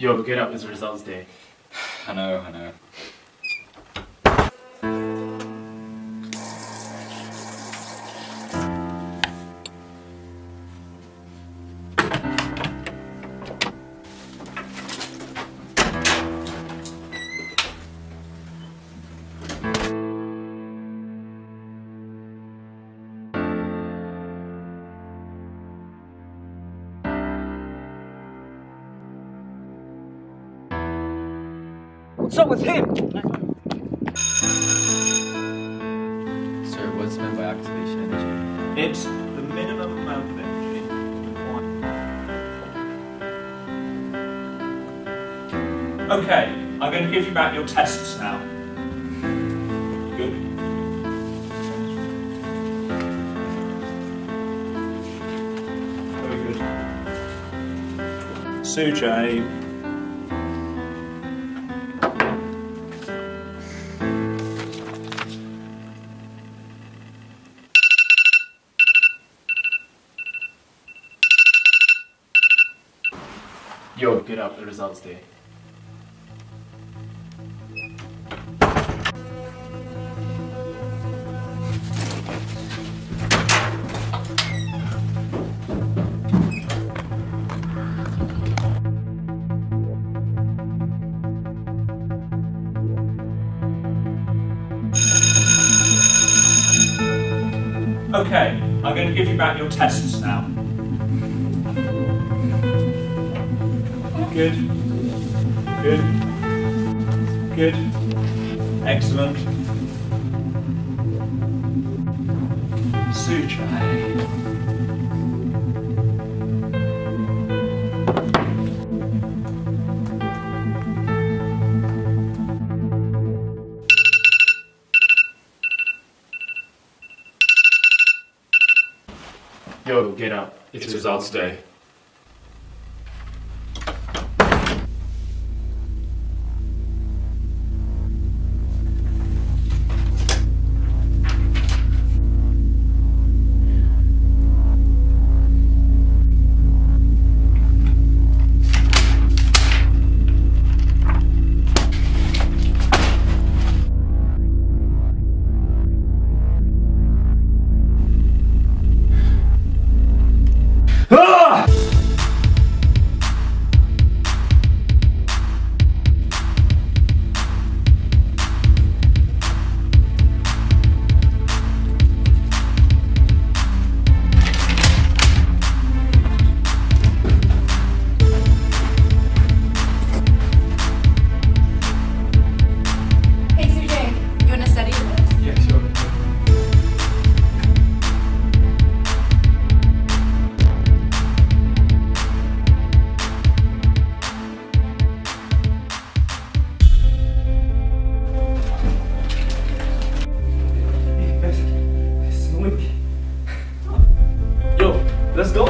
Yo, get up, it's results day. I know. What's up with him? Sir, what's meant by activation energy? It's the minimum amount of energy required. Okay, I'm going to give you back your tests now. Good. Very good. Sujay. Yo, get up, the results day. Okay, I'm going to give you back your tests now. Good. Excellent. Sujay. Yo, get up. It's results day. Let's go.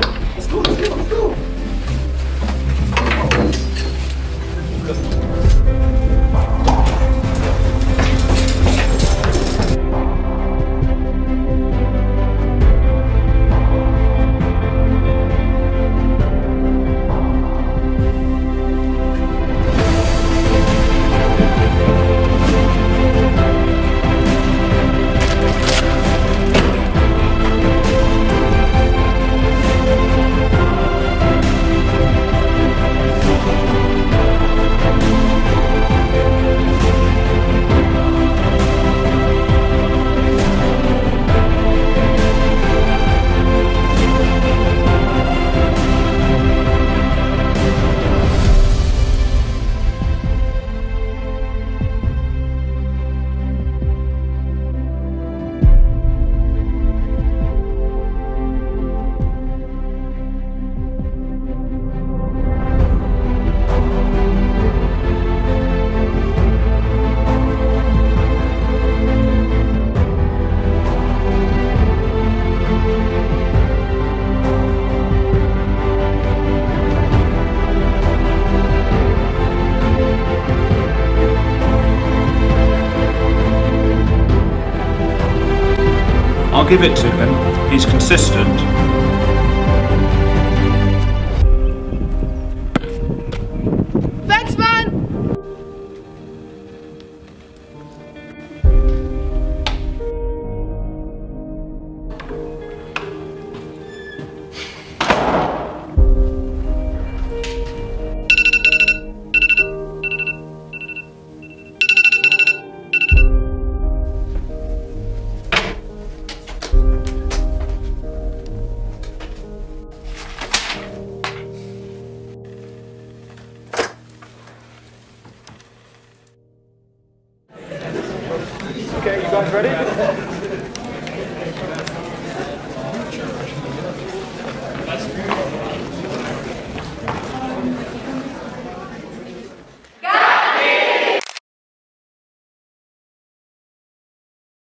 I'll give it to him. He's consistent. guys ready? That's